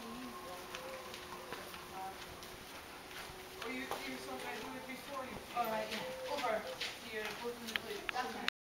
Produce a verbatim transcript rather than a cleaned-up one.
Or you, you so if I do it before you. Alright, yeah. Over. So you're both in the plate. That's fine.